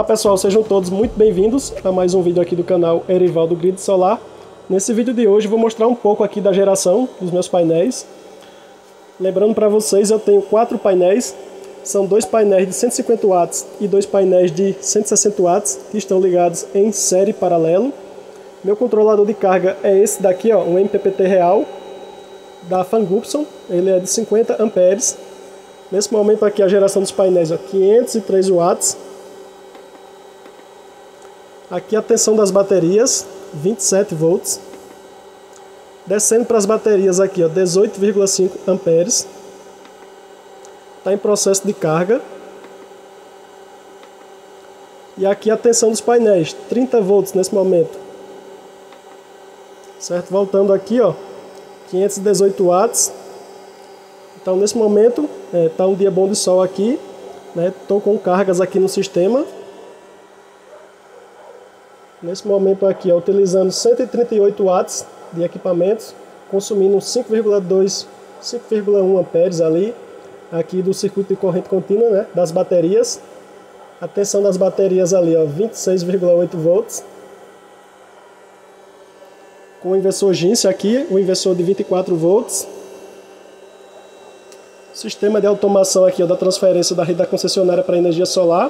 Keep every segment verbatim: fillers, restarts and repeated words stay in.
Olá pessoal, sejam todos muito bem-vindos a mais um vídeo aqui do canal Erivaldo Grid Solar. Nesse vídeo de hoje eu vou mostrar um pouco aqui da geração dos meus painéis. Lembrando para vocês, eu tenho quatro painéis, são dois painéis de cento e cinquenta watts e dois painéis de cento e sessenta watts que estão ligados em série paralelo. Meu controlador de carga é esse daqui, ó, um M P P T real da Fangupson, ele é de cinquenta amperes. Nesse momento aqui a geração dos painéis é quinhentos e três watts. Aqui a tensão das baterias, vinte e sete volts. Descendo para as baterias aqui, ó, dezoito vírgula cinco amperes. Está em processo de carga. E aqui a tensão dos painéis, trinta volts nesse momento. Certo? Voltando aqui, ó, quinhentos e dezoito watts. Então nesse momento está é, um dia bom de sol aqui, né? Estou com cargas aqui no sistema. Nesse momento aqui, ó, utilizando cento e trinta e oito watts de equipamentos, consumindo cinco vírgula dois, cinco vírgula um amperes ali, aqui do circuito de corrente contínua, né, das baterias. A tensão das baterias ali, ó, vinte e seis vírgula oito volts. Com o inversor Ginse aqui, o inversor de vinte e quatro volts. Sistema de automação aqui, ó, da transferência da rede da concessionária para energia solar.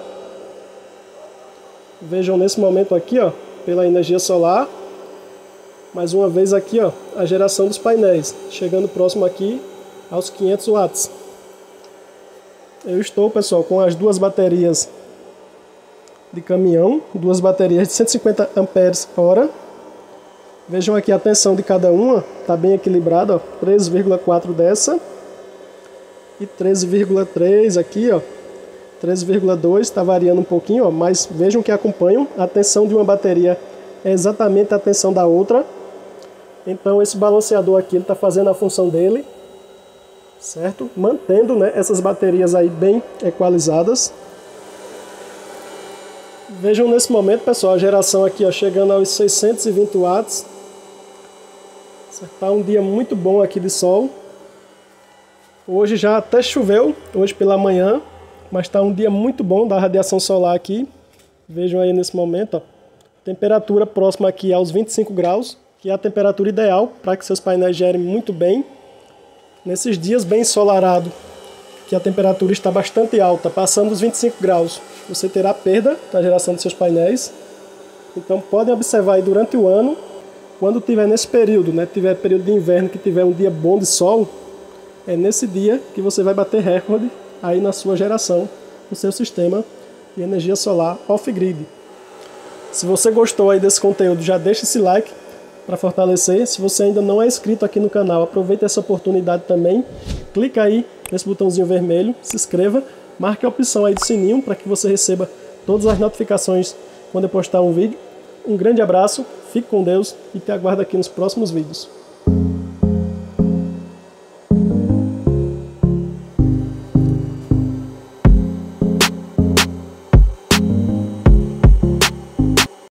Vejam nesse momento aqui, ó, pela energia solar, mais uma vez aqui, ó, a geração dos painéis, chegando próximo aqui aos quinhentos watts. Eu estou, pessoal, com as duas baterias de caminhão, duas baterias de cento e cinquenta amperes hora. Vejam aqui a tensão de cada uma, está bem equilibrada, ó, treze vírgula quatro dessa e treze vírgula três aqui, ó. treze vírgula dois, está variando um pouquinho, ó, mas vejam que acompanham. A tensão de uma bateria é exatamente a tensão da outra. Então esse balanceador aqui está fazendo a função dele, certo? Mantendo, né, essas baterias aí bem equalizadas. Vejam nesse momento, pessoal, a geração aqui, ó, chegando aos seiscentos e vinte watts. Está um dia muito bom aqui de sol. Hoje já até choveu, hoje pela manhã. Mas está um dia muito bom da radiação solar aqui. Vejam aí nesse momento, ó, temperatura próxima aqui aos vinte e cinco graus, que é a temperatura ideal para que seus painéis gerem muito bem. Nesses dias bem ensolarado, que a temperatura está bastante alta, passando os vinte e cinco graus, você terá perda na geração dos seus painéis. Então podem observar aí durante o ano, quando tiver nesse período, né, tiver período de inverno que tiver um dia bom de sol, é nesse dia que você vai bater recorde aí na sua geração, no seu sistema de energia solar off-grid. Se você gostou aí desse conteúdo, já deixa esse like para fortalecer. Se você ainda não é inscrito aqui no canal, aproveita essa oportunidade também. Clica aí nesse botãozinho vermelho, se inscreva, marque a opção aí do sininho para que você receba todas as notificações quando eu postar um vídeo. Um grande abraço, fique com Deus e te aguardo aqui nos próximos vídeos.